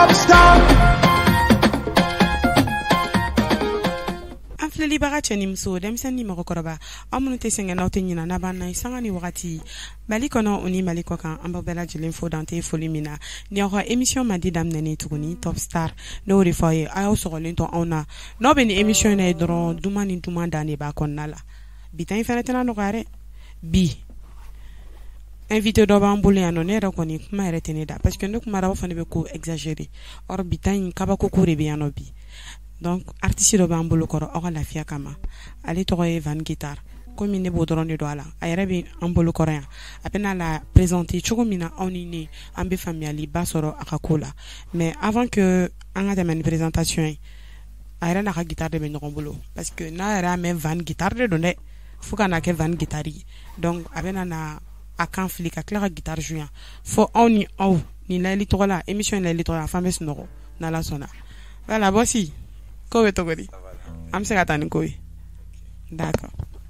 top star. Afleli bagache ni mso demsen ni makokoroba amunu te senga na nyina na bana isanga ni wakati bali kono uni maliko kan ambabela jelen fo dante folimina ni ro émission madi damne ni tuguni top star no rifaye ayo sogolin to ona no be ni émission na dron dumani dumanda ni ba konnala bitan feretena no gare bi invité do ba mbule ano ne ko ni kuma retene da parce que nduk mara ba fane be ko exagérer or bitan kaba ko kure bi ano bi. Donc artiste do bambolo koro o la fia kama ali to Van Guitar comme ne bodron de doala ayre bi ambolo coréen apena la présenter chogomina onini ambe familiali basoro akakola mais avant que anga de présentation ayre na guitar de bolo parce que na era même Van Guitar de donné fuka na ke Van Guitari donc apena na akan flika clara guitar jouant fo oni au ni la li to la émission la li to la femme sonoro na la sona voilà voici Kowe togori. Am se gata ni kowe. D'accord.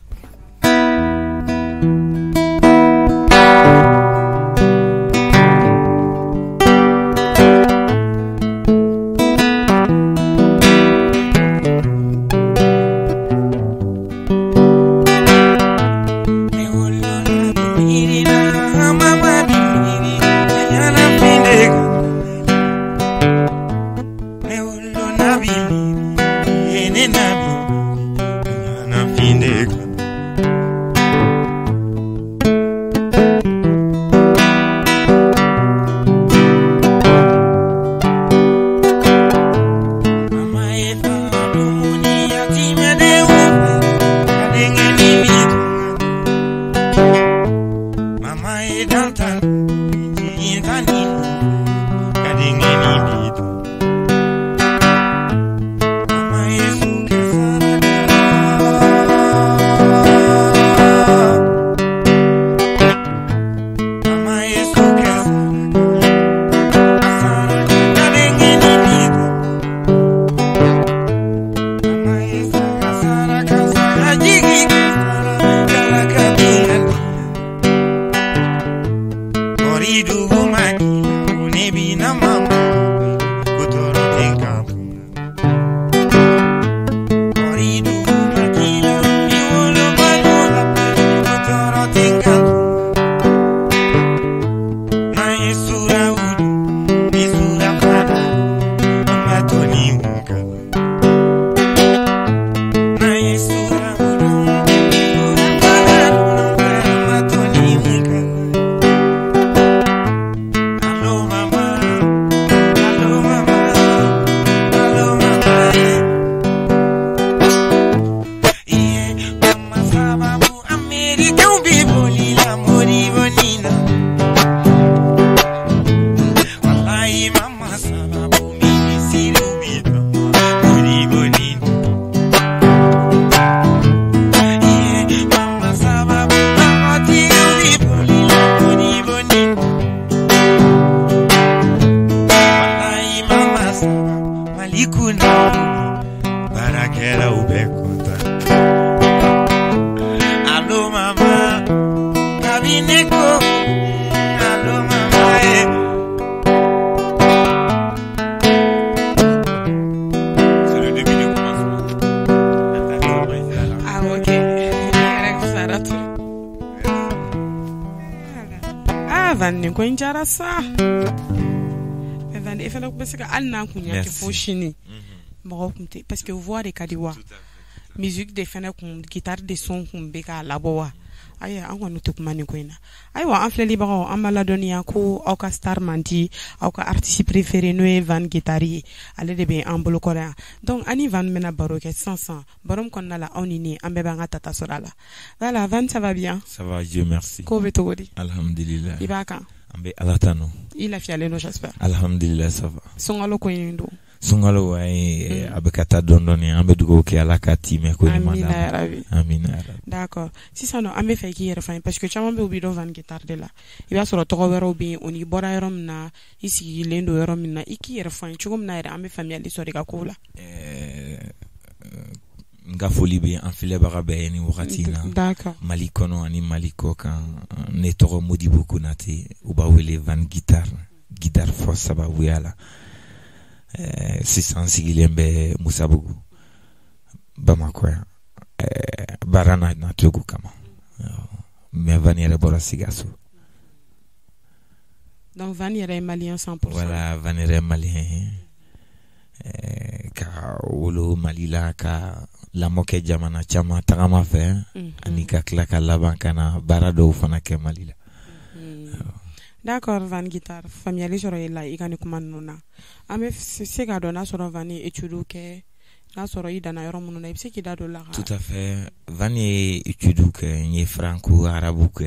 Van ko injara sa Van e fela ko besika alna kunya ke foshini mo kunte parce que voix de kadiwa musique de fena kun guitare de son kun be ka labowa aya an wonu tukmani ko ina aywa an fleli bago amala donia ko au ka star manti au ka artiste préféré no Van Guitari ale de be en bolo coréen donc ani Van mena baro ke 500 barom kon nala onini ambe ba ngata ta sorala voilà Van ça va bien ça va Dieu merci ko betogodi alhamdulillah ibaka ambe alatano il a fialé no j'espère alhamdulillah ça va songalo ko yindo sungalo way abekata dondoni ambe dugo ke alakati me ko ni madame amina d'accord si ça no ambe fait qui refrain parce que chama be obido Van Guitar de la il va sur to wero bi oni bora yorom na isi lendo yorom na iki refrain chugum na ambe famille so de ka kula nga foli be en file barabe ni wakati na d'accord malikono ani maliko kan ne toro modi beaucoup nati uba wele Van Guitar guitar force ba wala sisan sigilen bɛ Musabugu Bamako yan baara na cogo kama mais Van yɛrɛ bɔra Sikaso. Donc Van yɛrɛ ye malien 100%. Voilà, Van yɛrɛ malien ka wolo Mali la ka lamɔ kɛ jamana caman tagama fɛ ani ka tila ka laban kana baara dɔw fana kɛ Mali la. D'accord Van Guitar, faamuyali sɔrɔ e la i ka ni kuma ninnu na. An bɛ se k'a dɔn n'a sɔrɔ Van ye études kɛ, n'a sɔrɔ i danna yɔrɔ minnu na i bɛ se k'i da don la. Tout à fait. Van ye études kɛ, n ye franco arabu kɛ,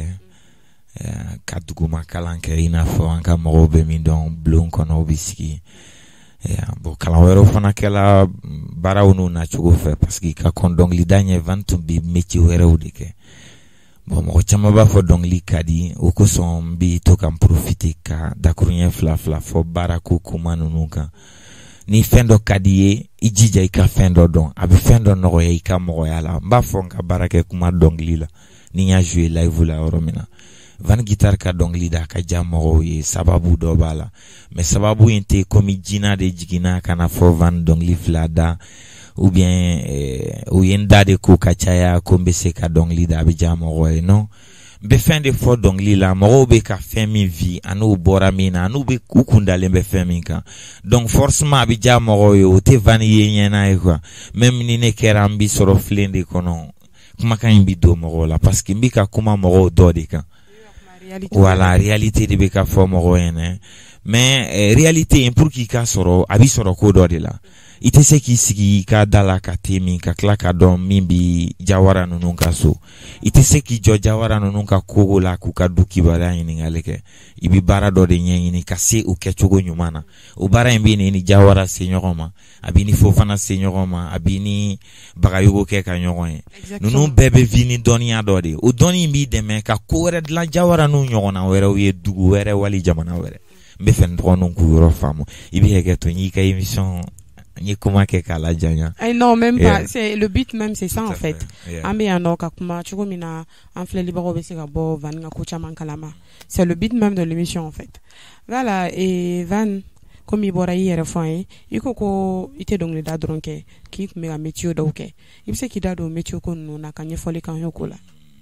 ka duguma kalan kɛ i n'a fɔ an ka mɔgɔw bɛ min dɔn bulon kɔnɔ u bɛ sigi. Bon kalan wɛrɛw fana kɛla baaraw n'u nacogo fɛ parce que ka kɔn dɔnkilida ɲɛ Van tun bɛ métier wɛrɛw de kɛ. Bon mɔgɔ caman b'a fɔ dɔnkili ka di o kosɔn n bɛ to ka n profiter ka dakuruɲɛ fila fɔ baarako kuma ninnu kan. Ni fɛn dɔ ka di ye i jija i ka fɛn dɔ dɔn a bɛ fɛn dɔ nɔgɔya i ka mɔgɔya la. N b'a fɔ n ka baara kɛ kuma dɔnkili la ni n y'a jouer live la yɔrɔ min na. Van Guitar ka dɔnkili da ka ja mɔgɔw ye sababu dɔ b'a la mais sababu in tɛ komi jina de jiginna kana fɔ Van dɔnkili fila da ou bien o ye n da de ko ka caya ko n bɛ se ka dɔnkili da a bɛ ja mɔgɔ ye non n bɛ fɛn de fɔ dɔnkili la mɔgɔw bɛ ka fɛn min vi an'u bɔra min na an'u bɛ u kun dalen bɛ fɛn min kan donc forcément a bɛ ja mɔgɔw ye o tɛ Van ye ɲɛna ye quoi même ni ne kɛra n bɛ sɔrɔ filen de kɔnɔ kumakan in bɛ don mɔgɔw la parce que n bɛ ka kuma mɔgɔw dɔ de kan. Voilà, réalité de bɛ ka fɔ mɔgɔw ɲɛna mais réalité in pour k'i ka sɔrɔ a bɛ sɔrɔ ko dɔ de la i tɛ se k'i sigi i ka da la ka te min ka tila ka dɔn min bi Jawara ninnu ka so i tɛ se k'i jɔ Jawara ninnu ka kogo la k'u ka du kibaruya ɲininkali kɛ i bɛ baara dɔ de ɲɛɲini ka se o kɛcogo ɲuman na o baara in bɛ ni Jawara se ɲɔgɔn ma a bɛ ni Fofana se ɲɔgɔn ma a bɛ ni Bagayogo kɛ ka ɲɔgɔn ye ninnu bɛɛ bɛ vi ni dɔnniya dɔ de o dɔnni in b'i dɛmɛ ka ko wɛrɛ dilan Jawara n'u ɲɔgɔnna wɛrɛw ye dugu wɛrɛ wali jamana wɛrɛ n bɛ fɛ n dɔgɔninw k'u yɔrɔ faamu i bɛ hakɛ to n y'i ka émission ni kuma kɛ k'a lajanya. Non, même pas. C'est le but même, c'est ça en fait. An bɛ yan nɔ ka kuma cogo min na an filɛlibagaw bɛ se ka bɔ Van ka ko caman kalama. C'est le but même de l'émission en fait. Voilà, et Van, comme i bɔra i yɛrɛ fɔ an ye, i ko i tɛ dɔnkilida dɔrɔn kɛ, k'i tun bɛ ka métier dɔw kɛ. I bɛ se k'i da don métier ko ninnu na ka ɲɛfɔli k'an ye o ko la.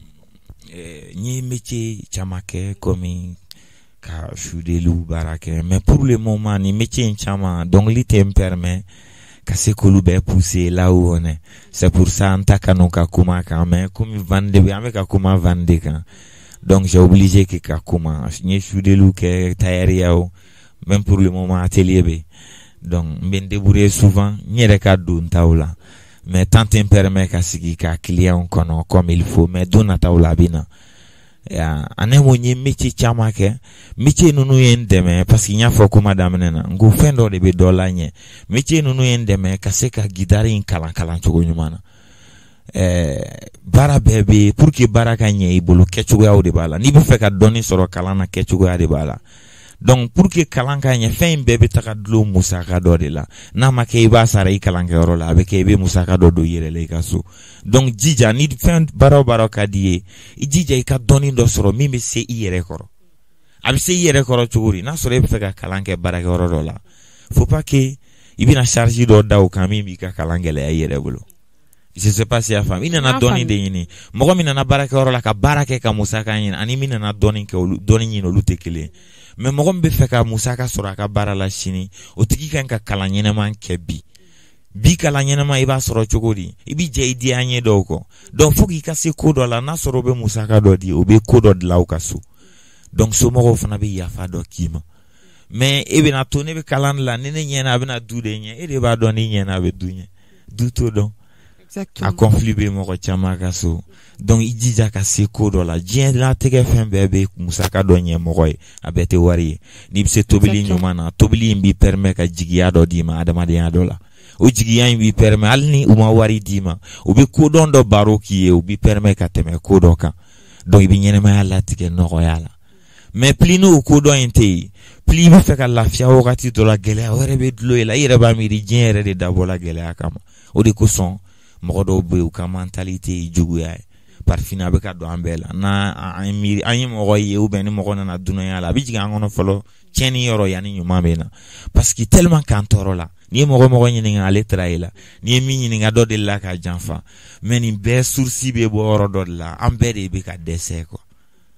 N ye métier caman kɛ komi ka sudeliw baara kɛ mais pour le moment ni métier in caman dɔnkili tɛ n permet ka se k'olu bɛɛ pousser là où on est c'est pour ça an ta kanu ka kuma kan mais komi Van de bɛ an bɛ ka kuma Van de kan donc j'ai obligé que ka kuma n ye sudeliw kɛ tailleriyaw même pour le moment atelier bɛ donc n bɛ n débrouiller souvent n yɛrɛ ka don taw la mais tant tɛ n permet ka sigi ka client kɔnɔ comme il faut mais don nataw la a bɛ na. Ane mo nye métier caman kɛ métier ninnu ye n dɛmɛ parce que n y'a fɔ kuma daminɛ na n ko fɛn dɔ de bɛ dɔ la ɲɛ métier ninnu ye n dɛmɛ ka se ka gitari in kalan cogo ɲuman na baara bɛɛ bɛ pour que baara ka ɲɛ i bolo kɛcogoyaw de b'a la n'i bɛ fɛ ka dɔnni sɔrɔ kalan na kɛcogoya de b'a la donc pour que kalan ka ɲɛ fɛn in bɛɛ bɛ taga dulon musaka dɔ de la n'a ma kɛ i b'a sara i kalankɛyɔrɔ la a bɛ kɛ i bɛ musaka dɔ don i yɛrɛ la i ka so donc jija ni fɛn baara ka di ye i jija i ka dɔnni dɔ sɔrɔ min bɛ se i yɛrɛ kɔrɔ a bɛ se i yɛrɛ kɔrɔ cogo di n'a sɔrɔ i bɛ fɛ ka kalan kɛ baarakɛyɔrɔ dɔ la faut pas que i bɛna charge dɔ da o kan min b'i ka kalan gɛlɛya i yɛrɛ bolo je sais pas si a faamu i nana dɔnni de ɲini mɔgɔ min nana baarakɛyɔrɔ la ka baara kɛ ka musaka ɲini ani min nana dɔnni ɲini olu tɛ kelen mais mɔgɔ min bɛ fɛ ka musaka sɔrɔ a ka baara la sini o tigi kan ka kalan ɲɛnama kɛ bi kalan ɲɛnama i b'a sɔrɔ cogo di i bɛ jɛ i di an ɲɛ dɔw kɔ donc faut k'i ka se ko dɔ la n'a sɔrɔ o bɛ musaka dɔ di o bɛ ko dɔ dilan aw ka so donc somɔgɔw fana bɛ yafa dɔ k'i ma mais e bɛna to ne bɛ kalan la ni ne ɲɛna a bɛna du de ɲɛ e de b'a dɔn ni ɲɛna a bɛ du ɲɛ du t'o dɔn a conflit bɛ mɔgɔ caman ka so donc i jija ka se ko dɔ la diɲɛ latigɛ fɛn bɛɛ bɛ musaka dɔ ɲɛ mɔgɔ ye a bɛɛ tɛ wari ye n'i bɛ se tobili ɲuman na tobili in b'i permet ka jigiya dɔ d'i ma adamadenya dɔ la o jigiya in b'i permet hali ni u ma wari d'i ma u bɛ kodɔn dɔ baro k'i ye u b'i permet ka tɛmɛ ko dɔ kan donc i bɛ ɲɛnamaya latigɛ nɔgɔya la mais pli n'o kodɔn in tɛ yen pli i bɛ fɛ ka lafiya wagati dɔ la gɛlɛya wɛrɛ bɛ dulon i la i yɛrɛ b'a miiri diɲɛ yɛrɛ de dabɔla gɛlɛya kama o de kosɔn mɔgɔ dɔw bɛ yen u ka mentalité ye juguya ye parfina be ka do ambela na amiri anyi mo ye ou ben mo na dunya la bi jiga ngono folo cheni yoro yani nyuma bena parce que tellement kantoro la ni mo nyini nga ale traila ni mi nyini nga do de la ka janfa mais ni be sourci be bo oro do la ambere be ka dese ko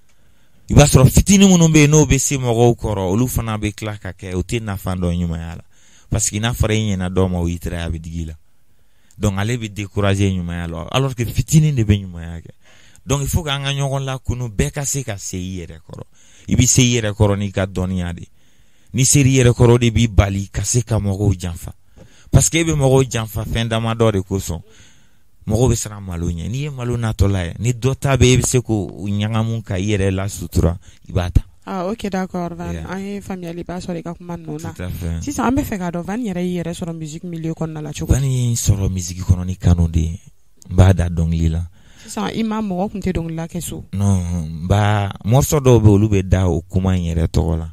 iba soro fitini munu be no be se mo koro olu fana be klaka ke o te na fando nyuma yala parce que na fare nyina do mo witra abi digila donc ale be décourager nyuma yala alors que fitini de be nyuma yake donc il faut que anga nyogon la kunu be ka se ka se yere koro ibi se yere koro ni ka donia de ni seri yere koro de bi bali ka se ka mo janfa parce que be mo janfa fenda ma do de koson mo be sara malo nya ni malo na to la ni dota be se ko nyanga mun ka yere la sutura ibata. Ah, ok, d'accord, Van. Aye, famille, pas sur les cas comme nous. Tout à fait. Si ça en fait gado, Van, yere sur la musique milieu qu'on a la choco. Van sur la musique qu'on a kanode, bada dong lila. Si ça imam mo kumte dong la kesu. Non, ba morceau do be olube da o kuma yere tola.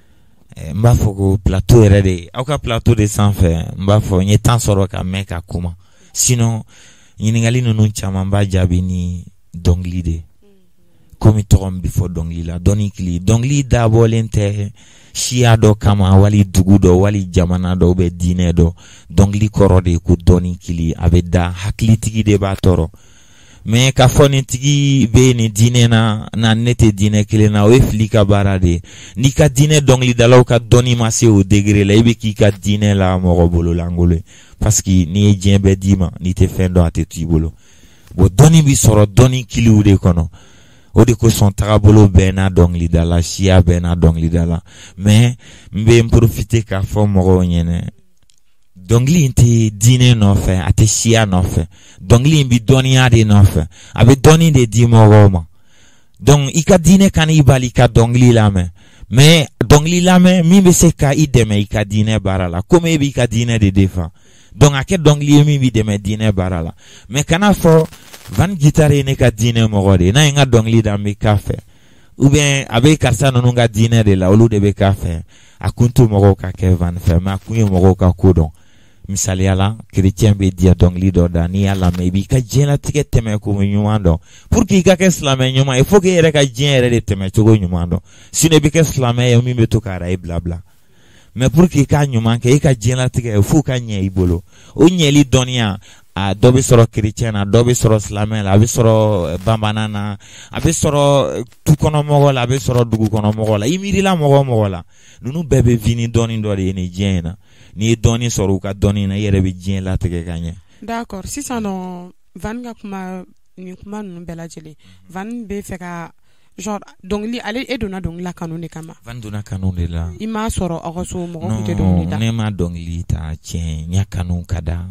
Mba foko plateau ere de, auka plateau de sans faire, mba fo nye tan soro ka meka kuma. Sinon, yiningali nunu chama mba jabi ni dong lide. Komi torom before dongli la donikli dongli da bolente shia do kama wali dugu do wali jamana do be dine do dongli korode ku donikli abeda haklitigi de batoro me ka foni tigi be ni dine na nete dine kile na we flika barade ni ka dine dongli dalaw ka doni mase au degré la ibe ki ka dine la mo bolo langole parce que ni jembe dima ni te fendo atetu bolo bo doni bi soro doni kili ude kono odi ko son tarabolo bena dongli dala shia bena dongli dala mais mbe profiter ka fo mo nyene dongli inte dine no fe ate shia no fe dongli mbi doni ade no fe abe doni de di mo roma donc ika dine kan ibali ka dongli la mais dongli la mi be se ka ideme ika dine barala comme bi ka dine de defa donc ake dongli mi bi de me dine barala mais kana fo Van guitare ne ka dine mogode na nga dongli da mi kafe ou bien abe karsa no nga dine de la olu de be kafe akuntu mogo ka ke van fe ma kunye mogo ka kodon misali ala chrétien be dia dongli do da ni ala maybe ka jena tike teme ko nyumando pour que ka ke islamé nyuma il faut que yere ka jere de teme to nyumando sine be ke islamé yo mi be to kara e blabla mais pour que ka nyuma ke ka jena tike il faut ka nye ibolo o nyeli donia a dobe soro chrétien a dobe soro islamel a be soro bambanana a be soro tu kono mogola a be soro dugu kono mogola imiri la mogola nunu bebe vini doni do de ni jena ni doni soro ka doni na yere be jien la tege kanye. D'accord, si ça non Van ga kuma ni kuma nu bela jeli Van be feka genre donc li ale edona donc la kanone kama Van dona kanone la ima soro agoso mo ko te donc non ne ma donc li ta tien nya kanu kada.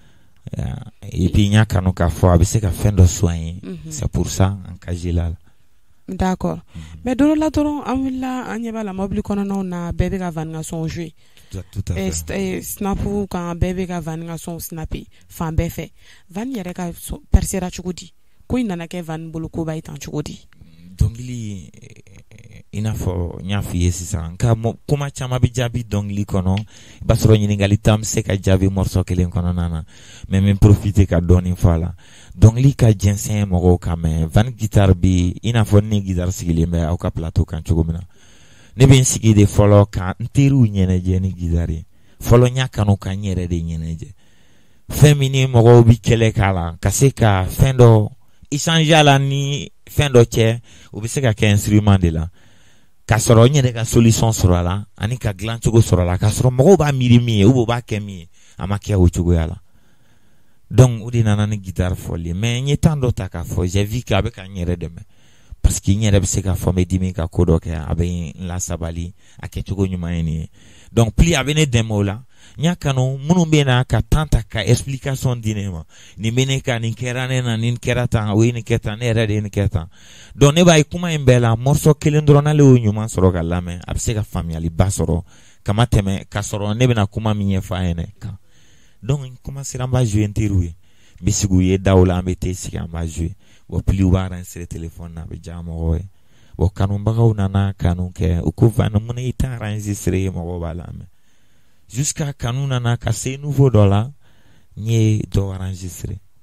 Et puis il y a ka fo abise ka fendo soin c'est pour ça en kajilal. D'accord. Mais dolo la doro amilla anyeba la mobile kono na bébé ka van son jouer. Tout à fait. Snapu quand bébé ka van son snappy fan be fait. Van yere ka persera chugudi. Ko inana ke van bolo ko ba itan chugudi. Dongli inafo nyafi sisan ka kuma chama bi jabi dongli kono basoro nyingali tam se ka jabi morso kelen kono nana mais même profiter ka doni fala dongli ka jensen mogo kame van guitar bi inafo ni guitar sigile me au ka plateau kan chugumina ne bin sigi de follow ka ntiru nyene je ni guitari follow nyaka no ka nyere de nyene je femini mogo bi kele kala kaseka fendo isanjala ni fendo che ubiseka ka instrument de la kasoro nyere ka solution soro la ani ka glan chugo soro la kasoro mogo ba mirimi ubo ba kemi amakia o chugo yala donc udi nana ni guitar folie mais nyetando taka fo j'ai vu ka be ka nyere de me parce que nyere be se ka fo me dimi ka kodo ke abe la sabali ake chugo nyuma ni donc pli abe ne demo la nyakano munu bena ka tanta ka explication dinema ni mene ka ni kerane na ni kerata we ni keta ne rede ni keta don ne bay kuma imbela morso kelendro na le nyuma soro ka lame abse ka family basoro kama teme ka soro ne bena kuma minye faene ka donc kuma siramba jouer interview bisigu ye dawla ambete sikamba jouer bo pli wara insere téléphone na be jamo roe bo kanumba ka unana kanu ke ukuvana mun ita enregistrer mo balame jusqu'à kanuna na kase nouveau dollar nye do enregistrer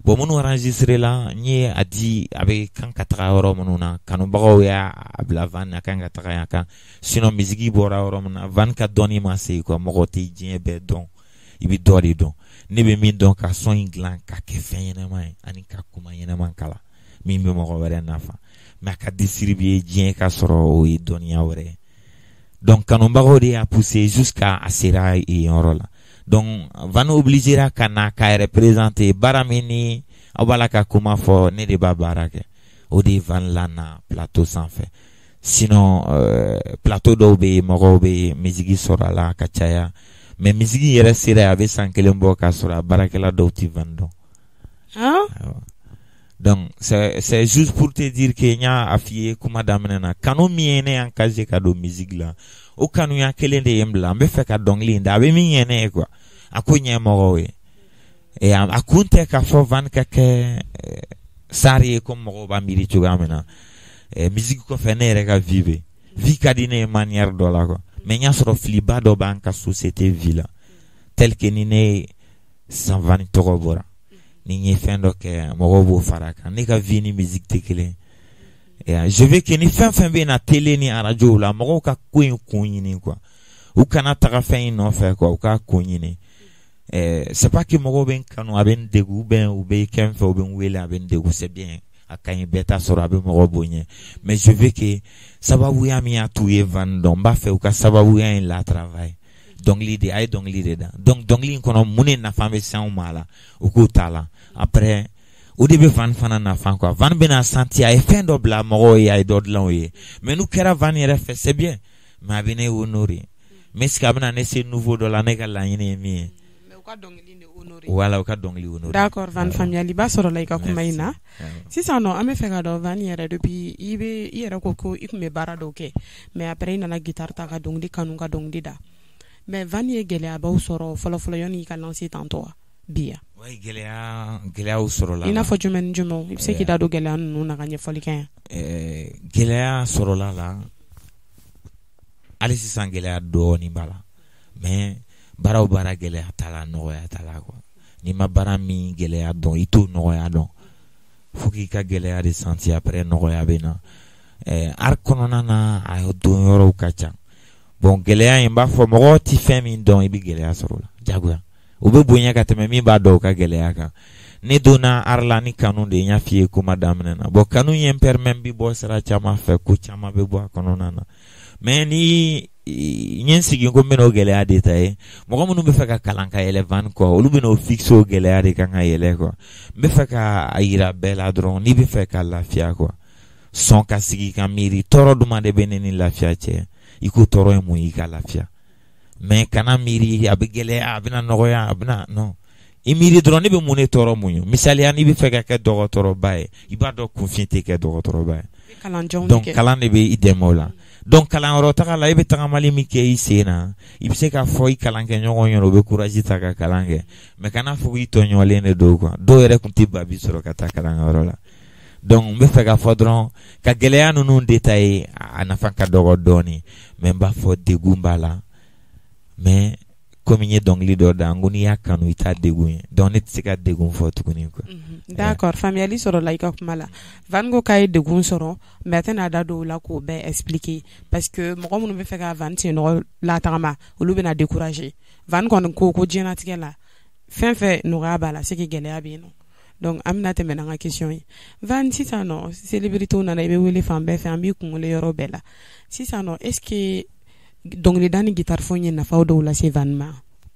bon minnu enregistré la n ye a di a bɛ kan ka taga yɔrɔ minnu na kanubagaw y'a bila van a kan ka taga yan kan sinon misigi bɔra yɔrɔ min na van ka dɔnni ma se quoi mɔgɔ tɛ diɲɛ bɛɛ dɔn i bɛ dɔ de dɔn ne bɛ min dɔn ka son in dilan ka kɛ fɛn ɲɛnama ye ani ka kuma ɲɛnama kala min bɛ mɔgɔ wɛrɛ nafa mais a ka distribuer diɲɛ ka sɔrɔ o ye dɔnniya wɛrɛ ye donc kanubagaw de y'a poussé jusqu'à a sera yen yɔrɔ la donc van obligera ka na ka représenter baara min ni aw b'a la ka kuma fɔ ne de b'a baara kɛ o de van la na plateau sanfɛ sinon plateau dɔw bɛ yen mɔgɔw bɛ misigi sɔrɔ a la ka caya mais misigi yɛrɛ sera a bɛ san kelen bɔ ka sɔrɔ a baarakɛla dɔw tɛ van dɔn donc c'est juste pour te dire que n y'a a f'i ye kuma daminɛ na kanu min ye ne y'an kaze ka don misigi la o kanuya kelen de ye n bila n bɛ fɛ ka dɔnkili in da a bɛ min ɲɛ ne ye quoi a ko ɲɛ mɔgɔw ye a kun tɛ k'a fɔ van ka kɛ sari ye comme mɔgɔw b'a miiri cogoya min na misigi kɔfɛ ne yɛrɛ ka vie ka di ne ye manière dɔ la quoi mais n y'a sɔrɔ filiba dɔ b'an ka société vie la tel que ni ne san van tɔgɔ bɔra ni n ye fɛn dɔ kɛ mɔgɔw b'o fara kan ne ka vie ni musique tɛ kelen je veux que ni fɛn fɛn bɛ na télé ni radio la mɔgɔw ka ko in kun ɲini quoi u kana taga fɛn in nɔfɛ quoi u ka kun ɲini c'est pas que mɔgɔw bɛ n kanu a bɛ n degun ou bien u bɛ kɛ n fɛ u bɛ n wele a bɛ n degun c'est bien a ka ɲi bɛɛ ta sɔrɔ a bɛ mɔgɔw bonya mais je veux que sababuya min y'a t'u ye van dɔn n b'a fɛ u ka sababuya in la travail dɔnkili de a ye dɔnkili de da donc dɔnkili in kɔnɔ mun de nafa bɛ se anw ma la u k'o t'a la après o de bɛ van fana nafa quoi van bɛna santi a ye fɛn dɔ bila mɔgɔw ye a ye dɔ dilan o ye mais n'u kɛra van yɛrɛ fɛ c'est bien mais a bɛ ne honorer mais est-ce que a bɛna ne se nouveau dɔ la ne ka laɲini ye min ye wala u ka dɔnkili honorer d'accord van faamuyali b'a sɔrɔ la i ka kuma in na sisan nɔ an bɛ fɛ ka dɔn van yɛrɛ depuis i yɛrɛ ko i tun bɛ baara dɔw kɛ mais après i nana guitare ta ka dɔnkili kanu ka dɔnkili da mais van ye gɛlɛyabaw sɔrɔ fɔlɔfɔlɔ yanni i ka lancer tantôt wa bi ya oui gɛlɛyaw sɔrɔ la i n'a fɔ jumɛn ni jumɛn i bɛ se k'i da don gɛlɛya ninnu na ka ɲɛfɔli kɛ yan gɛlɛya sɔrɔla la hali sisan gɛlɛya dɔɔni b'a la mais baara o baara gɛlɛya t'a la nɔgɔya t'a la quoi n'i ma baara min gɛlɛya dɔn i t'o nɔgɔya dɔn faut k'i ka gɛlɛya de sentir après nɔgɔya bɛ na art kɔnɔna na a don yɔrɔw ka ca bon gɛlɛya in b'a fɔ mɔgɔ tɛ fɛn min dɔn i bɛ gɛlɛya sɔrɔ la jagoya o bɛ bonya ka tɛmɛ min b'a dɔn o ka gɛlɛya kan ne donna art la ni kanu de n y'a f'i ye kuma daminɛ na bon kanu ye n permet bɛ bɔ sira caman fɛ ko caman bɛ bɔ a kɔnɔna na mais ni n ye n sigi ko n bɛna o gɛlɛya de ta ye mɔgɔ minnu bɛ fɛ ka kalan ka yɛlɛ van kɔ olu bɛna o fixe o gɛlɛya de kan ka yɛlɛ quoi n bɛ fɛ ka a yira bɛɛ la dɔrɔn n'i bɛ fɛ ka lafiya quoi sɔn ka sigi ka miiri tɔɔrɔ duma de bɛ ne ni lafiya cɛ i ko tɔɔrɔ ye mun ye i ka lafiya mais kana miiri a bɛ gɛlɛya a bɛna nɔgɔya a bɛna non i miiri dɔrɔn ne bɛ mun de tɔɔrɔ mun ye misaliya n'i bɛ fɛ ka kɛ dɔgɔtɔrɔba ye i b'a dɔn kunfin tɛ kɛ dɔgɔtɔrɔba ye donc kalan de bɛ i dɛmɛ o la donc kalanyɔrɔ taga la i bɛ tagamali min kɛ i sen na i bɛ se k'a fɔ i kalan kɛ ɲɔgɔn ɲɛna o bɛ courage ta ka kalan kɛ mais kana fɔ i tɔɲɔgɔnlen de don quoi dɔw yɛrɛ tun tɛ babi sɔrɔ ka taa kalanyɔrɔ la donc n bɛ fɛ k'a fɔ dɔrɔn ka gɛlɛya ninnu détailler a nafa ka dɔgɔ dɔɔni mais n b'a fɔ degun b'a la mais komi n ye dɔnkili dɔ da n ko n'i y'a kanu i t'a degun ye donc ne tɛ se ka degun fɔ tuguni quoi d'accord faamuyali sɔrɔla i ka kuma la van ko k'a ye degun sɔrɔ mais a tɛna da don o la k'o bɛɛ expliquer parce que mɔgɔ minnu bɛ fɛ ka van sennɔgɔ latagama olu bɛna décourager van kɔni ko diɲɛlatigɛ la fɛn fɛn nɔgɔya b'a la c'est que gɛlɛya bɛ yen nɔ donc an bɛna tɛmɛ n'an ka question ye van sisan nɔ célébritéw nana i bɛ wele fan bɛɛ fɛ an b'i kunkolo yɔrɔ bɛɛ la sisan nɔ est ce que dɔnkilida ni guitare fɔ ye nafaw dɔw lase van ma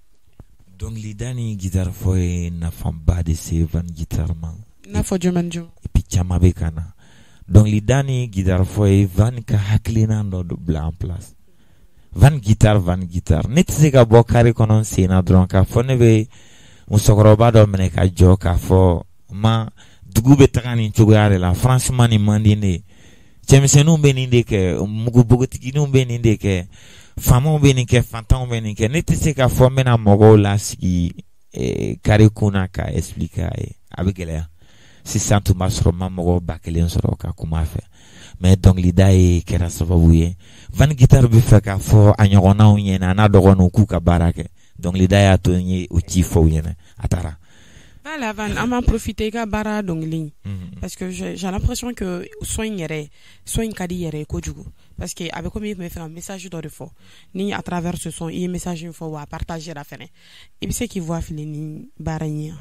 dɔnkilida ni guitare fɔ ye nafaba de se van guitare ma i n'a fɔ jumɛn ni jumɛn et puis caman bɛ ka na dɔnkilida ni guitare fɔ ye van ka hakilina dɔ bila en place van guitare ne tɛ se ka bɔ kari kɔnɔ n sen na dɔrɔn k'a fɔ ne bɛ musokɔrɔba dɔ minɛ ka jɔ k'a fɔ ma dugu bɛ taga nin cogoya de la franchement nin man di ne ye cɛmisɛnninw bɛ nin de kɛ mugubogotigininw bɛ nin de kɛ faamaw bɛ nin kɛ fantanw bɛ nin kɛ ne tɛ se k'a fɔ n bɛna mɔgɔw lasigi kari kun na ka expliquer a ye a bɛ gɛlɛya sisan tun b'a sɔrɔ n ma mɔgɔ 1000 sɔrɔ ka kuma a fɛ mais dɔnkilida ye kɛra sababu ye van guitare bɛ fɛ k'a fɔ a ɲɔgɔnnaw ɲɛna a n'a dɔgɔninw k'u ka baara kɛ dɔnkilida y'a to n ye o ci fɔ u ɲɛna a taara Voilà, Van, on m'a profité ka bara dongling. Parce que j'ai l'impression que soin kadi yere kojugu. Parce que avec comme il me fait un message de fort. Ni à travers ce son, il message une fois à partager la fin. Et puis c'est qui voit filer ni barania.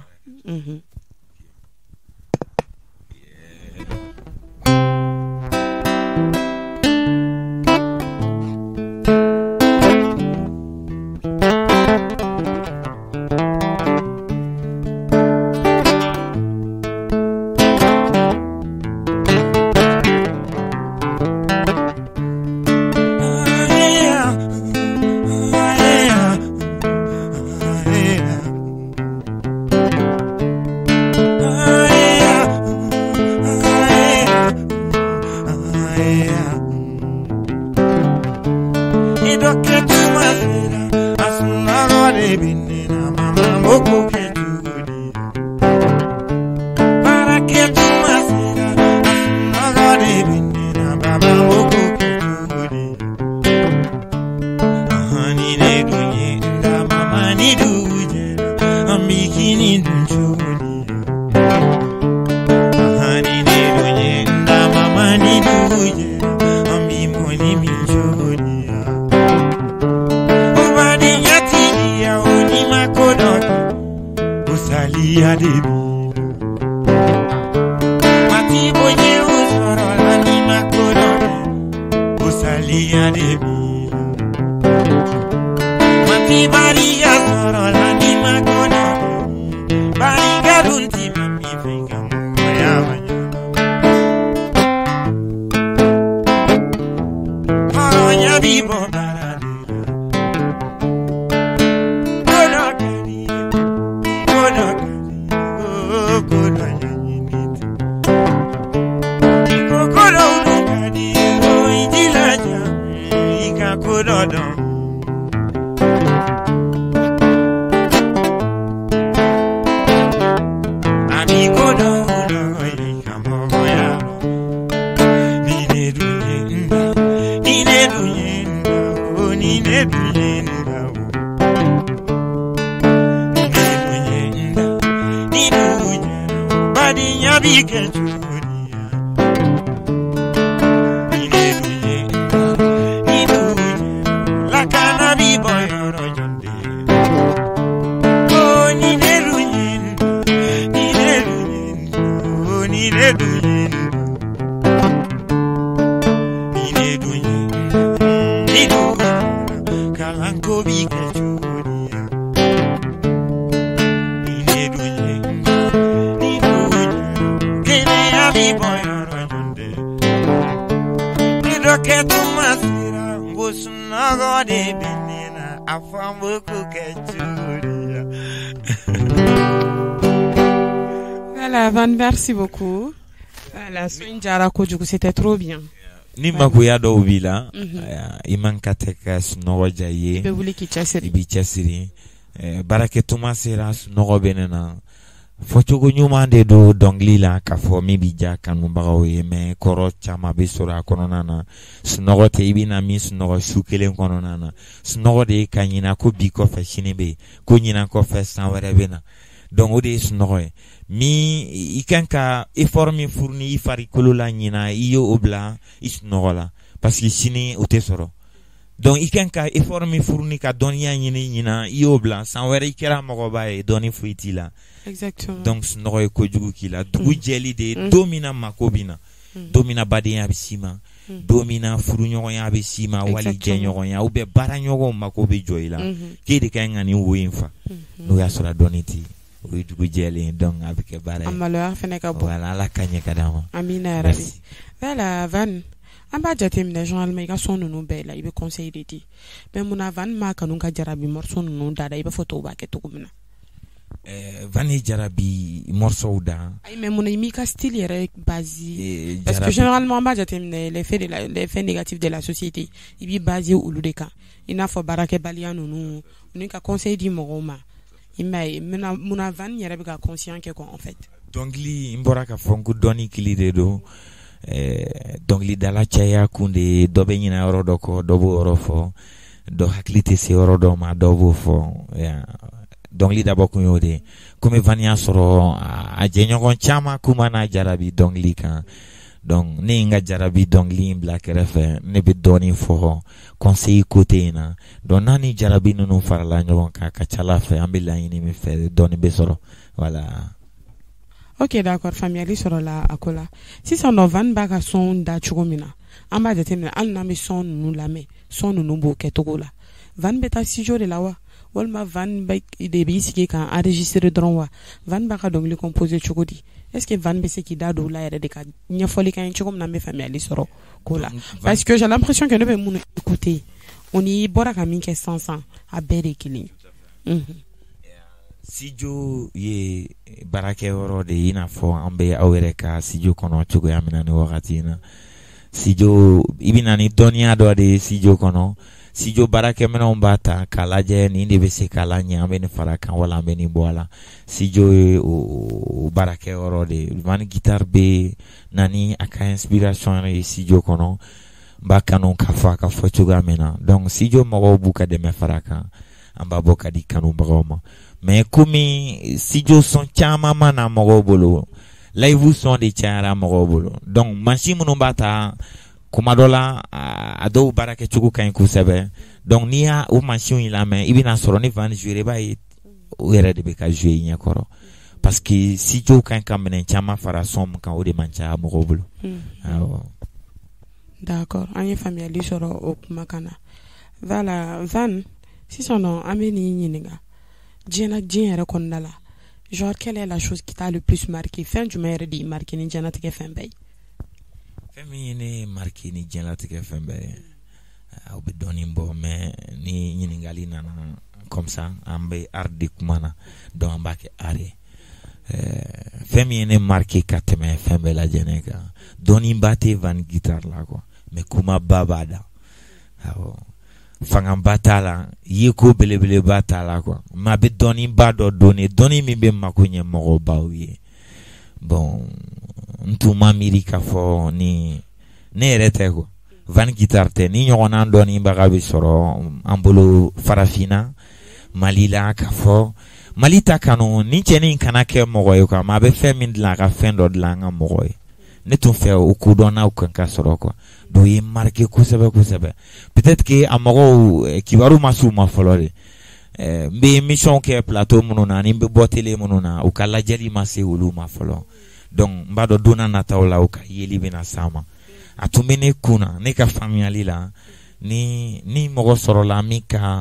Voilà, Van, merci beaucoup. Voilà, c'était trop bien. Ni makuya dɔw b'i la i man ka tɛ ka sunɔgɔ ja i ye i b'i cɛsiri baarakɛtuma sera sunɔgɔ bɛ ne na fɔcogo ɲuman de don dɔnkili la k'a fɔ min b'i ja kanubagaw ye mais kɔrɔ caman bɛ sɔrɔ a kɔnɔna na sunɔgɔ tɛ i bɛna min sunɔgɔ su kelen kɔnɔna na sunɔgɔ de ye ka ɲina ko bi kɔfɛ sini bɛ yen ko ɲina kɔfɛ san wɛrɛ bɛ na donc o de ye sunɔgɔ ye min i kan ka effort min fourni i farikolo la ɲina i y'o bila i sunɔgɔ la parce que sini o tɛ sɔrɔ donc i kan ka effort min fourni ka dɔnniya ɲini ɲina i y'o bila san wɛrɛ i kɛra mɔgɔba ye dɔnni foyi t'i la exactement donc sunɔgɔ ye kojugu k'i la dugu jɛli de ye don min na mako bɛ na don min na badenya bɛ s'i ma don min na furuɲɔgɔnya bɛ s'i ma wali jɛɲɔgɔnya ou bien baaraɲɔgɔnw mako bɛ jɔ i la k'e de ka ɲi ka nin wo in fa n'o y'a sɔrɔ dɔnni t'i o ye dugu jɛlen donc a bɛ kɛ baara ye a maloya fɛnɛ ka bon voilà ala ka ɲɛ ka d'an ma amina yarabi voilà Van an b'a jateminɛ généralement i ka son ninnu bɛɛ la i bɛ conseil de di mais munna Van ma kanu ka jarabi morceau ninnu da i b'a fɔ tɔw b'a kɛ cogo min na Van ye jarabi morceau da ayi mais munna i m'i ka style yɛrɛ basé parce que généralement an b'a jateminɛ les faits négatifs de la société i b'i basé olu de kan i n'a fɔ baarakɛbaliya ninnu ni ka conseil di mɔgɔw ma i m'a ye munna Van yɛrɛ bɛ ka conscient kɛ quoi en fait dɔnkili n bɔra ka fɔ ko dɔnni kili de don dɔnkilidala caya kun de dɔ bɛ ɲina yɔrɔ dɔ kɔ dɔ b'o yɔrɔ fɔ dɔ hakili tɛ se yɔrɔ dɔ ma dɔ b'o fɔ dɔnkili dabɔ kun y'o de komi Van y'a sɔrɔ a jɛɲɔgɔn caman kuma n'a jarabi dɔnkili kan donc ne n ka jarabi dɔnkili in bila kɛrɛfɛ ne bɛ dɔɔnin fɔ conseil côté in na donc n'a ni jarabi ninnu farala ɲɔgɔn kan ka ca Ala fɛ an bɛ laɲini min fɛ dɔɔnin bɛ sɔrɔ voilà. Ok, d'accord, faamuyali sɔrɔla a ko la sisan nɔ Van b'a ka son da cogo min na an b'a jateminɛ hali n'an bɛ son ninnu lamɛn son ninnu b'o kɛcogo la Van bɛ taa studio de la wa walima Van de b'i sigi k'an enregistrer dɔrɔn wa Van b'a ka dɔnkili composer cogo di est-ce que Van bɛ se k'i da don o la yɛrɛ de ka ɲɛfɔli k'an ye cogo min na an bɛ faamuyali sɔrɔ ko la parce que j'ai l'impression que ne bɛ minnu écouter o ni bɔra ka min kɛ sisan a bɛɛ de kelen ye. Studio ye baarakɛyɔrɔ de ye i n'a fɔ an bɛ aw yɛrɛ ka studio kɔnɔ cogoya min na ni wagati in na studio i bɛ na ni dɔnniya dɔ de ye studio kɔnɔ studio baarakɛminɛnw b'a ta k'a lajɛ nin de bɛ se k'a la ɲɛ an bɛ nin fara a kan wala an bɛ nin bɔ a la studio ye o baarakɛyɔrɔ de ye Van guitare bɛ na ni a ka inspiration ye studio kɔnɔ n b'a kanu k'a fɔ a ka fɔ cogoya min na donc studio mɔgɔw b'u ka dɛmɛ fara a kan an b'a bɔ ka di kanubagaw ma mais komi studio son caman ma na mɔgɔw bolo live son de cayara mɔgɔw bolo donc mansin minnu b'a ta kuma dɔ la a dɔw baara kɛcogo ka ɲi kosɛbɛ donc n'i y'a o mansinw yi lamɛn i bɛna sɔrɔ ni Van jouer i b'a ye o yɛrɛ de bɛ ka jouer i ɲɛkɔrɔ parce que studio ka ɲi ka minɛn caman fara son min kan o de man ca mɔgɔw bolo. D'accord, an ye faamuyali sɔrɔ o kumakan na voilà Van sisan nɔ an bɛ n'i ɲininka diɲɛ yɛrɛ kɔnɔna la genre quelle est la chose qui t'a le plus marqué fɛn jumɛn yɛrɛ de y'i marqué ni diɲɛlatigɛ fɛn bɛɛ ye. Fɛn min ye ne marqué ni diɲɛlatigɛ fɛn bɛɛ ye aw bɛ dɔɔnin bɔ mais ni ɲininkali nana comme ça an bɛ art de kuma na donc an b'a kɛ art ye fɛn min ye ne marqué ka tɛmɛ fɛn bɛɛ lajɛlen kan dɔɔninba tɛ Van guitare la quoi mais kumaba b'a da awɔ fangaba t'a la yeko belebeleba t'a la quoi mais a bɛ dɔɔninba dɔ donner dɔɔnin min bɛ mako ɲɛ mɔgɔbaw ye bon n tun ma miiri k'a fɔ ni ne yɛrɛ tɛ quoi Van guitare tɛ ni ɲɔgɔnna dɔɔninbaga bɛ sɔrɔ an bolo farafinna Mali la k'a fɔ Mali ta kanu ni cɛnin kana kɛ mɔgɔ ye quoi mais a bɛ fɛn min dilan a ka fɛn dɔ dilan an ka mɔgɔ ye ne tun fɛ o kodɔnnaw kan ka sɔrɔ quoi donc ye marqué kosɛbɛ kosɛbɛ peut-être que a mɔgɔw kibaru ma s'u ma fɔlɔ de n bɛ émission kɛ plateau minnu na ni n bɛ bɔ télé minnu na u ka lajɛli ma se olu ma fɔlɔ donc n b'a dɔn don n'a nataw la u ka yeli bɛna s'a ma a tun bɛ ne kun na ne ka faamuyali la ni mɔgɔ sɔrɔla min ka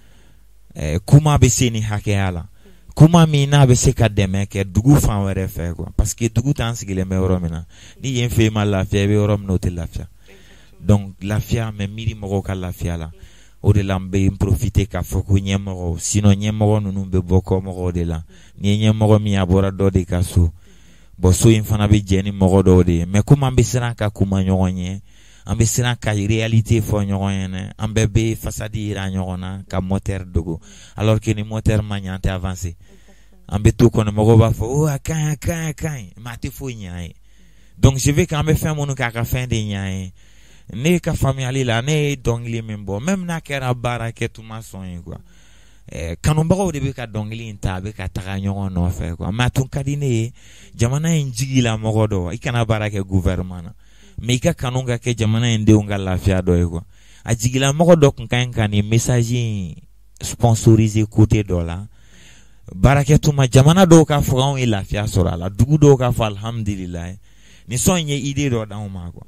kuma bɛ se ni hakɛya la kuma min n'a bɛ se ka dɛmɛ kɛ dugu fan wɛrɛ fɛ quoi parce que dugu t'an sigilen bɛ yɔrɔ min na ni yen fɛ ma lafiya i bɛ yɔrɔ min na o tɛ lafiya donc lafiya mais miiri mɔgɔw ka lafiya la o de la n bɛ profiter k'a fɔ ko ɲɛmɔgɔw sinon ɲɛmɔgɔ ninnu bɛ bɔ kɔmɔgɔw de la ni ye ɲɛmɔgɔ min a bɔra dɔ de ka so bon so in fana bɛ jɛ ni mɔgɔ dɔw de ye mais comme an bɛ siran ka kuma ɲɔgɔn ye an bɛ siran ka réalité fɔ ɲɔgɔn ɲɛna an bɛɛ bɛ fasadi yira ɲɔgɔn na ka moteur dogo alors que ni moteur ma ɲɛ an tɛ avancer an bɛ to kɔnɔ mɔgɔw b'a fɔ oh a ka ɲi mais a tɛ foyi ɲɛ ye donc je veux k'an bɛ fɛn minnu k'a ka fɛn de ɲɛ ye ne ka faamuyali la ne ye dɔnkili min bɔ même n'a kɛra baara kɛtuma sɔn ye quoi kanubagaw de bɛ ka dɔnkili in ta a bɛ ka taga ɲɔgɔn nɔfɛ quoi mais a tun ka di ne ye jamana in jigila mɔgɔ dɔ i kana baara kɛ gouvernement na mais i ka kanu ka kɛ jamana in denw ka lafiya dɔ ye quoi a jigila mɔgɔ dɔ kun ka ɲi ka nin message in sponsoriser côté dɔ la baarakɛtuma jamana dɔw ka fɔ anw ye lafiya sɔrɔ a la dugu dɔw ka fɔ alhamdulilayi ni sɔn in ye idée dɔ d'anw ma quoi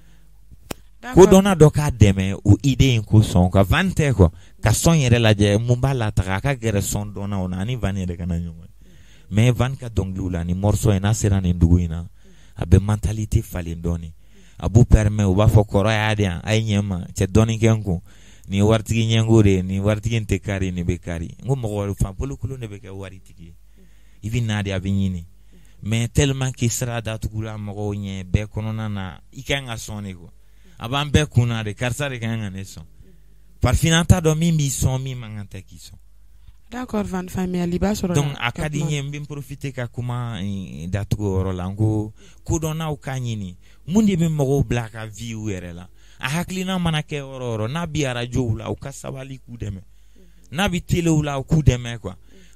ko dɔnna dɔ k'a dɛmɛ o idée in ko sɔn ka Van tɛ quoi ka sɔn yɛrɛ lajɛ mun b'a la taga a ka gɛrɛ sɔn dɔnnaw na ani Van yɛrɛ kana ɲɔgɔn mais Van ka dɔnkiliw la ni morceau in n'a sera nin dugu in na a bɛ mentalité falen dɔɔnin a b'u permet u b'a fɔ kɔrɔ y'a di yan a ye ɲɛ ma cɛ dɔɔnin kɛ n kun nin ye waritigi ɲɛngo de ye nin waritigi in tɛ kari nin bɛ kari n ko mɔgɔ fan bolokolon de bɛ kɛ waritigi ye i bɛ na de a bɛ ɲini mais tellement que sira datugula mɔgɔw ɲɛ bɛɛ kɔnɔna na i kan ka sɔn de quoi a b'an bɛɛ kunna de karisa de kan ka ne sɔn parfina t'a dɔn min b'i sɔn min man kan tɛ k'i sɔn. D'accord Van faamuyali b'a sɔrɔ donc a ka di n ye n bɛ profiter ka kuma datugu o yɔrɔ la n ko kodɔnnaw k'a ɲini mun de bɛ mɔgɔw bila ka vie u yɛrɛ la a hakilina mana kɛ yɔrɔ o yɔrɔ n'a bɛ arajow la u ka sabali k'u dɛmɛ n'a bɛ telew la u k'u dɛmɛ quoi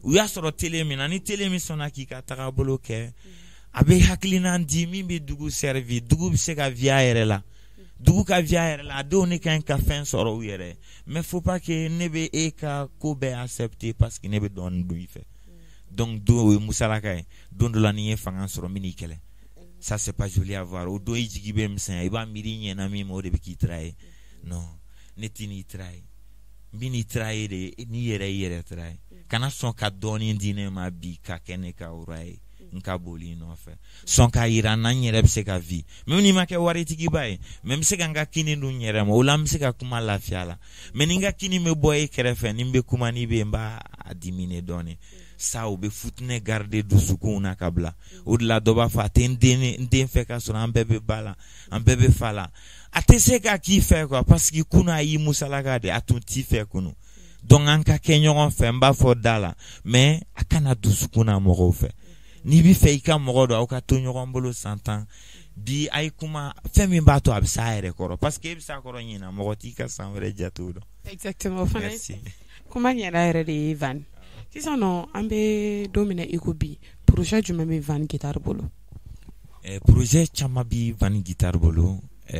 u y'a sɔrɔ télé min na ni télé min sɔnna k'i ka tagabolo kɛ a bɛ hakilina di min bɛ dugu servi dugu bɛ se ka via yɛrɛ la dugu ka via yɛrɛ la a denw ne kan ka fɛn sɔrɔ u yɛrɛ mais faut pas que ne bɛ e ka ko bɛɛ accepter parce que ne bɛ dɔɔnin dun i fɛ donc do o ye musalaka ye don dɔ la ni ye fanga sɔrɔ min n'i kɛlɛ ça c'est pas joli à voir o do i jigi bɛ misɛnya i b'a miiri ɲɛna min ma o de bɛ k'i tra ye non ne tɛ n'i tra ye min n'i tra ye de n'i yɛrɛ i yɛrɛ tra ye kana sɔn ka dɔɔnin di ne ma bi ka kɛ ne ka ora ye nka boli nɔfɛ sɔn k'a yira na n yɛrɛ bɛ se ka vi même n'i ma kɛ waritigiba ye mais n bɛ se ka n ka kini dun n yɛrɛ ma o la n bɛ se ka kuma lafiya la mais ni n ka kini bɛ bɔ e kɛrɛfɛ ni n bɛ kuma n'i bɛ n b'a dimine dɔɔnin sa u bɛ futinɛ garder dusukun na ka bila o de la dɔ b'a fɔ a tɛ n den fɛ ka sɔrɔ an bɛɛ bɛ ba la an bɛɛ bɛ fa la a tɛ se ka k'i fɛ quoi parce que kunu a y'i musalaka de a tun t'i fɛ kunu donc an ka kɛ ɲɔgɔn fɛ n b'a fɔ da la mais a kana dusukun na mɔgɔw fɛ n'i bɛ fɛ i ka mɔgɔ dɔ aw ka to ɲɔgɔn bolo san tan bi a ye kuma fɛn min b'a to a bɛ s'a yɛrɛ kɔrɔ parce que e bɛ s'a kɔrɔ ɲina mɔgɔ t'i ka san wɛrɛ jatew dɔn. Exactement o fana kuma ɲɛna yɛrɛ de ye Van sisan nɔ an bɛ don min na i ko bi projet jumɛn bɛ Van Guitar bolo. Projet caman bɛ Van Guitar bolo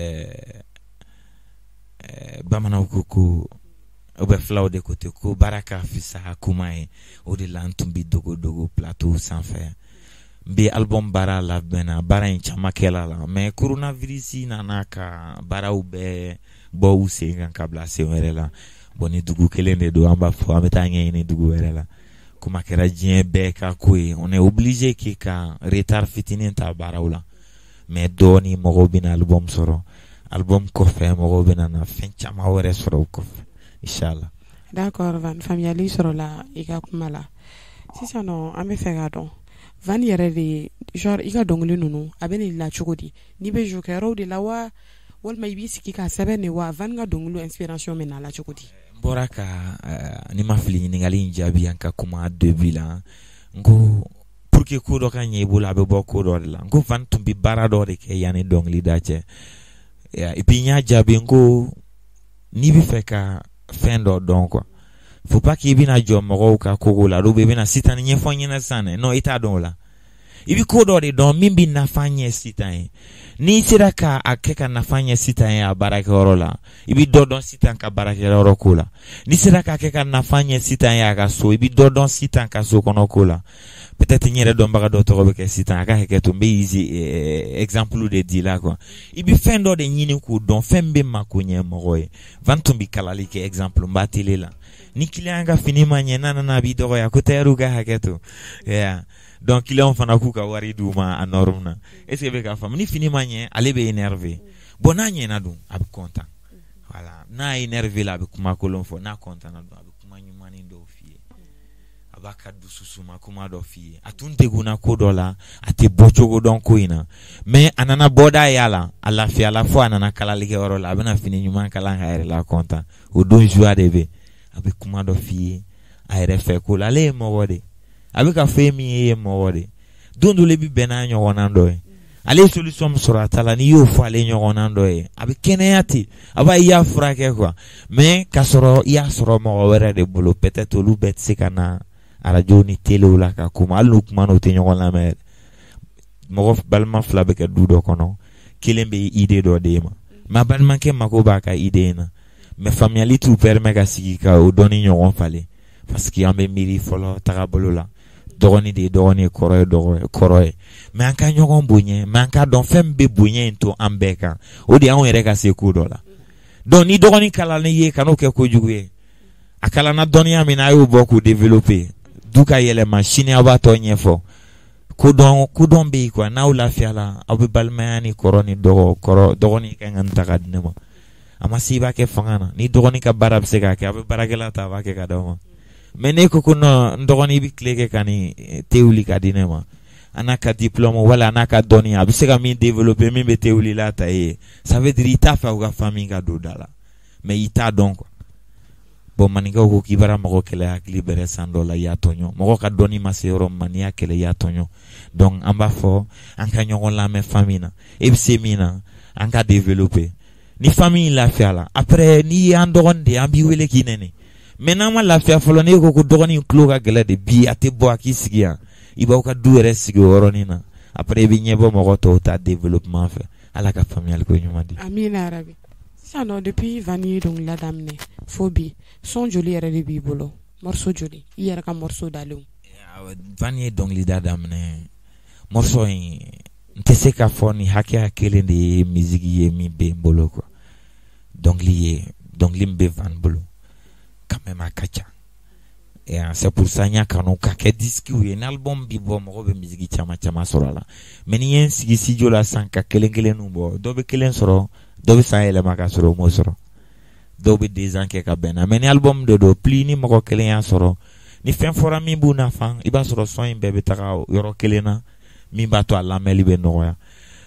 bamananw ko o bɛ filaw de ko ten ko baara ka fisa kuma ye o de la n tun bɛ dogo plateau sanfɛ n bɛ album baara labɛnna baara in caman kɛla la mais coronavirus nana ka baaraw bɛɛ bɔ u sen kan ka bila sen wɛrɛ la bon ni dugu kelen de don an b'a fɔ an bɛ taa ɲɛɲini dugu wɛrɛ la kuma kɛra diɲɛ bɛɛ ka ko ye on est obligé k'i ka retard fitinin ta baaraw la mais dɔɔni mɔgɔw bɛna album sɔrɔ album kɔfɛ mɔgɔw bɛna na fɛn caman wɛrɛ sɔrɔ o kɔfɛ inshallah. D'accord Van faamuyali sɔrɔla i ka kuma la sisan nɔ an bɛ fɛ k'a dɔn Van yɛrɛ de genre i ka dɔnkili ninnu a bɛ nin la cogo di n'i bɛ jouer kɛyɔrɔw de la wa walima i b'i sigi k'a sɛbɛn de wa Van ka dɔnkili inspiration bɛ na la cogo di. n bɔra ka ni ma fili ɲininkali in jaabi an ka kuma début la n ko pour que ko dɔ ka ɲɛ i bolo a bɛ bɔ ko dɔ de la n ko Van tun bɛ baara dɔ de kɛ yanni dɔnkili da cɛ et puis n y'a jaabi n ko n'i bɛ fɛ ka fɛn dɔ dɔn quoi faut pas k'i bɛna jɔ mɔgɔw ka kogo la dɔw bɛ bɛna sitan ɲɛfɔ ɲɛna sisan dɛ non i t'a dɔn o la i bɛ ko dɔ de dɔn min bɛ nafa ɲɛ sitan ye n'i sera ka a kɛ ka nafa ɲɛ sitan ye a baarakɛyɔrɔ la i bɛ dɔ dɔn sitan ka baarakɛyɔrɔ ko la n'i sera ka kɛ ka nafa ɲɛ sitan ye a ka so i bɛ dɔ dɔn sitan ka so kɔnɔ ko la peut-être n yɛrɛ dɔnbaga dɔ tɔgɔ bɛ kɛ sitan a ka hakɛ to n bɛ exemple de di la quoi i bɛ fɛn dɔ de ɲini k'o dɔn fɛn bɛ mako ɲɛ mɔgɔ ye Van tun bɛ kalali kɛ exemple n b'a télé la ni client ka fini ma ɲɛ n'a nana a b'i dɔgɔya ko tailleur ka hakɛ to donc client fana k'u ka wari d'u ma a norme na est ce que bɛ k'a faamu ni fini ma ɲɛ ale bɛ énervé bon n'a ɲɛna dun a bɛ content voilà n'a énervé la a bɛ kuma kolon fɔ n'a content na dun a bɛ kuma ɲumanin dɔw f'i ye a b'a ka dusu suma kuma dɔ f'i ye a tun degunna ko dɔ la a tɛ bɔ cogo dɔn ko in na mais a nana bɔda y'a la a lafiyala fo a nana kalalikɛyɔrɔ la a bɛna fini ɲuman kala ka yɛrɛ la content o don joie de bɛ a bɛ kuma dɔ f'i ye a yɛrɛ fɛ ko la ale ye mɔgɔ de a bɛ ka fɛn min ye mɔgɔ de don dɔ la i bɛ bɛn n'a ɲɔgɔnna dɔ ye ale ye solution min sɔrɔ a ta la n'i y'o fɔ ale ɲɔgɔnna dɔ ye a bɛ kɛnɛya ten a b'a i y'a furakɛ quoi mais k'a sɔrɔ i y'a sɔrɔ mɔgɔ wɛrɛ de bolo peut-être olu bɛɛ tɛ se ka na radio ni télé la ka kuma hali n'u kuma n'o tɛ ɲɔgɔn lamɛn mɔgɔ balima fila bɛ kɛ du dɔ kɔnɔ kelen bɛ idée dɔ d'e ma mais a balimakɛ mako b'a ka idée in na mais faamuyali t'u permet ka sigi ka o dɔnni ɲɔgɔn falen parce que an bɛ miiri fɔlɔ tagabolo la dɔgɔnin de ye dɔgɔnin kɔrɔ ye kɔrɔ ye mais an ka ɲɔgɔn bonya mais an ka dɔn fɛn min bɛ bonya in to an bɛɛ kan o de y'anw yɛrɛ ka se ko dɔ la donc ni dɔgɔnin kalanni ye kan'o kɛ kojugu ye a kalanna dɔnniya min na a y'o bɔ k'o développer du ka yɛlɛma sini aw b'a tɔ ɲɛfɔ ko dɔn bɛ yen quoi n'aw lafiyala aw bɛ balimaya ni kɔrɔ ni dɔgɔnin ka kan ka ta ka di ne ma a ma se i b'a kɛ fanga na ni dɔgɔnin ka baara bɛ se k'a kɛ a bɛ baarakɛla ta a b'a kɛ ka d'aw ma mais ne ko non n dɔgɔnin bɛ tile kɛ ka nin te wuli ka di ne ma a n'a ka diplôme wala a n'a ka dɔnniya a bɛ se ka min développer min bɛ te wuli la ta ye ça veut dire i t'a fɛ aw ka famille ka don da la mais i t'a dɔn quoi bon maninkaw ko k'i bara mɔgɔ kɛlɛ hakili bɛrɛ san dɔ la i y'a tɔɲɔ mɔgɔ ka dɔnni ma se yɔrɔ min ma n'i y'a kɛlɛ i y'a tɔɲɔ donc an b'a fɔ an ka ɲɔgɔn lamɛn famille na e bɛ se min na an ka développer ni famille lafiyala après n'i y'an dɔgɔnin de an b'i wele k'i nɛni mais n'a ma lafiya fɔlɔ ne ko dɔgɔnin tulo ka gɛlɛ de bi a tɛ bɔ a k'i sigi yan i b'aw ka du yɛrɛ sigi o yɔrɔnin na après i bɛ ɲɛbɔ mɔgɔ tɔw ta développement fɛ ala ka faamuyali ko ɲuman di. Amina rabi. Sisan depuis Van ye dɔnkilida daminɛ fo bi son joli yɛrɛ de b'i bolo morceau joli i yɛrɛ ka morceau dalenw. Van ye dɔnkilida daminɛ morceau in n tɛ se k'a fɔ ni hakɛya kelen de ye musique ye min bɛ n bolo quoi. Dɔnkili min bɛ Van bolo quand même a ka ca. Et c'est pour ça nya kanu ka kɛ disque ye n'album bi bɔ mɔgɔ bɛ musique caman sɔrɔ a la mais ni ye n sigi studio la san ka kelen bɔ dɔ bɛ kelen sɔrɔ dɔ bɛ san yɛlɛma ka sɔrɔ o m'o sɔrɔ dɔw bɛ 2 ans kɛ ka bɛn na mais ni album de do plus ni mɔgɔ kelen y'a sɔrɔ ni fɛn fɔra min b'u nafa i b'a sɔrɔ son in bɛɛ bɛ taga yɔrɔ kelen na min b'a to a lamɛnli bɛ nɔgɔya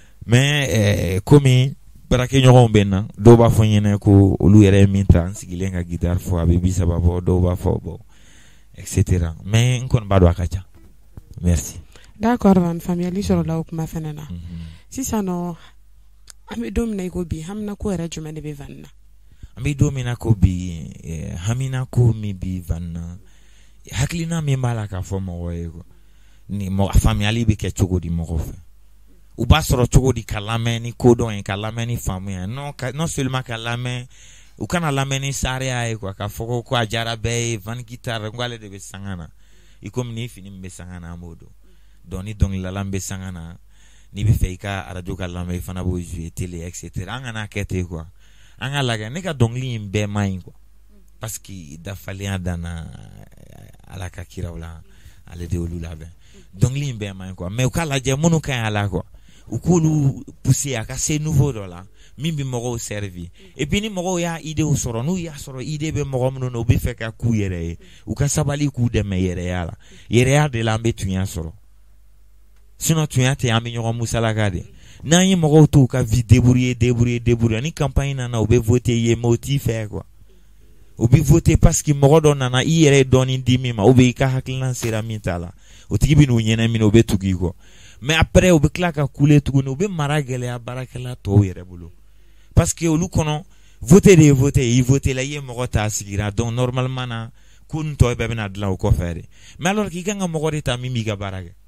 mais komi baarakɛɲɔgɔnw bɛ na dɔw b'a fɔ n ɲɛna ko olu yɛrɛ ye min ta n sigilen ka guitare fɔ a bɛ 30 bɔ dɔw b'a fɔ bon etc. mais n kɔni b'a dɔn a ka ca. Merci. D'accord Van faamuyali sɔrɔla o kuma fɛnɛ na. Sisan nɔ an bɛ don min na i ko bi hamina ko yɛrɛ jumɛn de bɛ Van na? An bɛ don min na ko bi hamina ko min bi Van na hakilina min b'a la k'a fɔ mɔgɔ ye quoi ni faamuyali bɛ kɛ cogo di mɔgɔw fɛ u b'a sɔrɔ cogo di ka lamɛn ni kodɔn ye ka lamɛn ni faamuya non seulement ka lamɛn u kana lamɛn ni sariya ye quoi k'a fɔ ko a diyara bɛɛ ye Van guitare ko ale de bɛ sanga na i komi ni fini min bɛ sanga na an b'o dɔn donc ni dɔnkilidala min bɛ sanga na n'i bɛ fɛ i ka radio ka lamɛn i fana b'o jouer télé etc. an kana kɛ ten quoi an ka lajɛ ne ka dɔnkili in bɛɛ man ɲi quoi parce que dafalenya danna ala ka kiraw la ale de olu labɛn dɔnkili in bɛɛ man ɲi quoi mais u ka lajɛ minnu ka ɲi a la quoi u k'olu pousser a ka se niveau dɔ la min bɛ mɔgɔw servi et puis ni mɔgɔw y'a idéw sɔrɔ n'u y'a sɔrɔ idée bɛ mɔgɔ minnu na u bɛ fɛ ka k'u yɛrɛ ye u ka sabali k'u dɛmɛ yɛrɛya la yɛrɛya de la an bɛ tunya sɔrɔ sinon tunya tɛ an bɛ ɲɔgɔn musalaka de n'an ye mɔgɔw to u ka vie débrouiller ni campagne nana u bɛ voter ye mais o t'i fɛ quoi u bɛ voter parce que mɔgɔ dɔ nana i yɛrɛ ye dɔɔnin di min ma ou bien i ka hakilina sera min t'a la o tigi bɛ n'u ɲɛnamina u bɛ tugu i kɔ mais après u bɛ tila ka kule tuguni u bɛ mara gɛlɛya baarakɛla tɔw yɛrɛ bolo parce que olu kɔnɔ voter de ye voter i voter la i ye mɔgɔ ta sigira donc normalement na ko nin tɔ bɛɛ bɛna dilan o kɔfɛ de mais alors k'i kan ka mɔgɔ de ta min b'i ka baara kɛ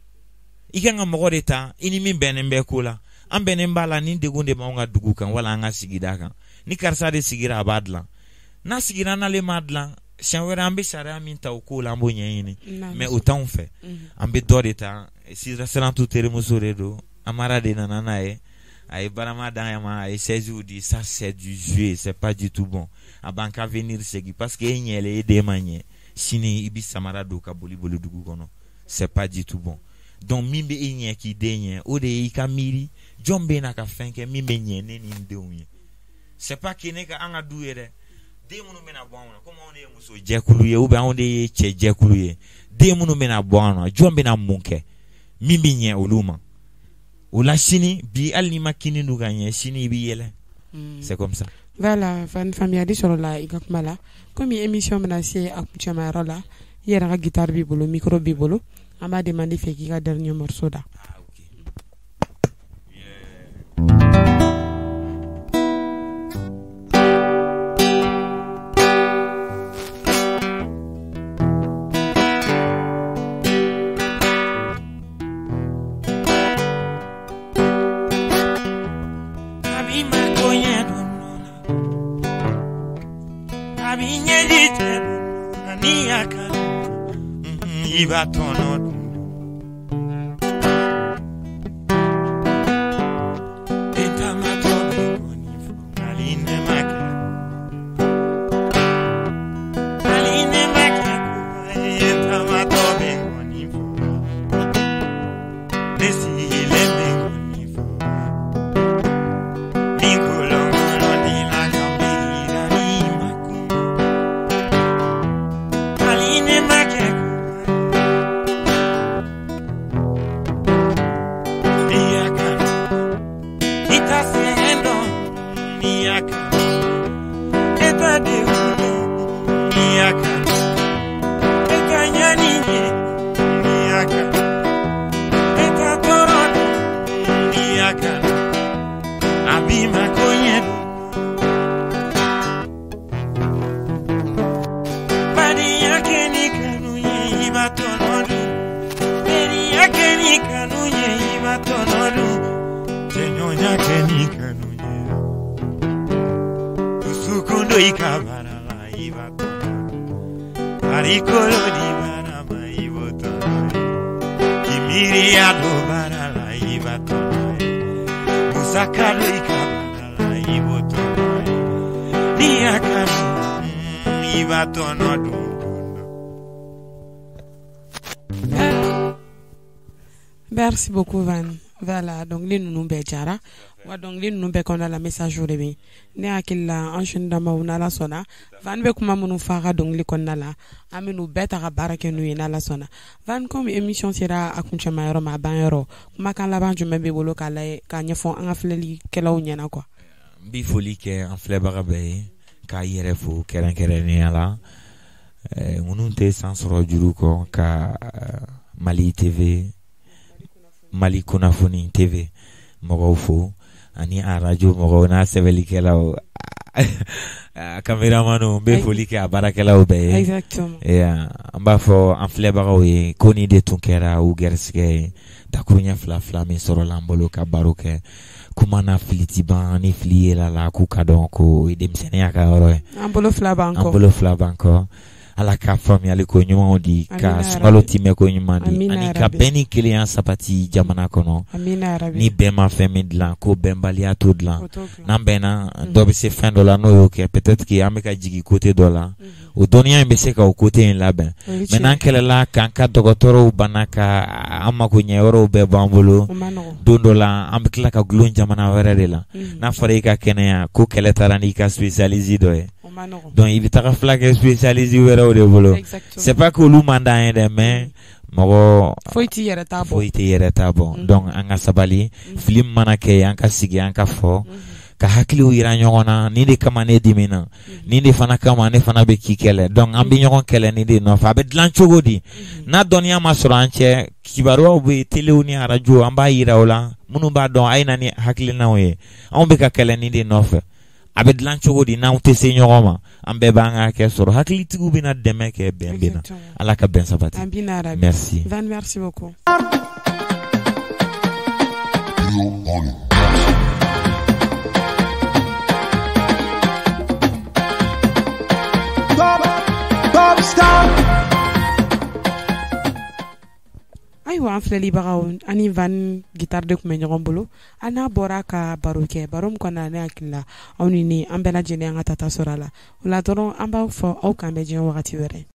i kan ka mɔgɔ de ta i ni min bɛnnen bɛ ko la an bɛnnen b'a la ni degun de b'anw ka dugu kan wala an ka sigida kan ni karisa de sigira a b'a dilan n'a sigira n'ale m'a dilan siɲɛ wɛrɛ an bɛ sariya min ta o ko la an b'o ɲɛɲini mais o t'anw fɛ an bɛ dɔ de ta sirantu terimuso de don amara de nana n'a ye a ye barama d'an ma a ye saisie di ça c'est du jeu c'est pas du tout bon a b'an ka venir segin parce que e ɲɛlen e den ma ɲɛ sini i bɛ samara don ka boli dugu kɔnɔ c'est pas du tout bon donc min bɛ e ɲɛ k'i den ɲɛ o de ye i ka miiri jɔn bɛ na ka fɛn kɛ min bɛ ɲɛ ne ni n denw ye c'est pas que ne ka an ka du ye dɛ den minnu bɛna bɔ anw na komi anw de ye muso jɛkulu ye ou bien anw de ye cɛ jɛkulu ye den minnu bɛna bɔ anw na jɔn bɛna mun kɛ min bɛ ɲɛ olu ma o la sini bi hali n'i ma kini dun ka ɲɛ sini i b'i yɛlɛ c'est comme ça. Voilà faamuyali sɔrɔla i ka kuma la komi émission bɛna se a kuncɛmayɔrɔ la i yɛrɛ ka guitare b'i bolo micro b'i bolo an b'a demander fɛ k'i ka dernier morceau da. Iba tono tonodu tenyonya kenikanu tusukundo ikabara la ibato arikolo di bara mai voto kimiri ado bara la ibato musakalo ikabara la ibato ni akanu ibato nodu. Merci beaucoup Van. Voilà, donc les nous bejara. Wa donc les nous be konda la message de bi. Ne akilla enchaîne dama una la sona. Van be kuma munu fara donc li konda la. Aminu beta ga barake nu ina la sona. Van comme émission sera akuncha mayoro ma banero. Kuma kan la ban jume be bolo kala ka nyefo an afleli kelaw nyana quoi. Bi foli ke en flebara be ka yere fo keren ala. Mununte sansoro juru ko ka Mali TV Mali Kunafoni TV mogo fo ani a radio mogo na seveli kelaw cameraman be foli ke barakelaw be exactement amba fo en flebara we koni de tunkera u gerske takunya fla mi soro lambolo ka baroke kuma na filitiban ni fliela la ku kadon ko idemsene aka oro ambolo fla banko ala ka fami ale ko nyuma di ka smalo time ko nyuma di ani ka beni client sapati jamana kono ni bema femi dlan ko bembalia to dlan nambena do be se fin dollar no yo ke peut-être que ameka jigi côté dollar o donia be se ka o côté en laben maintenant kele la kan ka dogotoro banaka amma ko nyoro be bambolo $2 ambekla ka glon jamana wera de la na fare ka kenya ko kele tarani ka spécialisé do donc il est flaque spécialisé wera de bolo c'est pas que lu mandat mais mogo foiti yere tabo donc anga sabali film manake anka sigi anka fo ka hakili wira nyogona ni de kama ne dimina ni de fana kama ne fana be kikele donc ambi nyogon kele ni de no fa be dlan chogodi na donia masoro anche kibaro be teleuni radio amba yira ola munu ba don ayna ni hakili nawe on be ka kele ni de no fa abed lanchogo di na utese nyogoma ambe banga ke soro hakili tigu bina deme ke bembina ala ka ben sabati merci Van, merci beaucoup. Aywa an filɛli bagaw ani Van guitare de kun bɛ ɲɔgɔn bolo an n'a bɔra ka baro kɛ baro min kɔnɔna ne hakili la aw ni an bɛɛ lajɛlen an ka tata sɔrɔ a la o la dɔrɔn an b'a fɔ aw k'an bɛ diɲɛ wagati wɛrɛ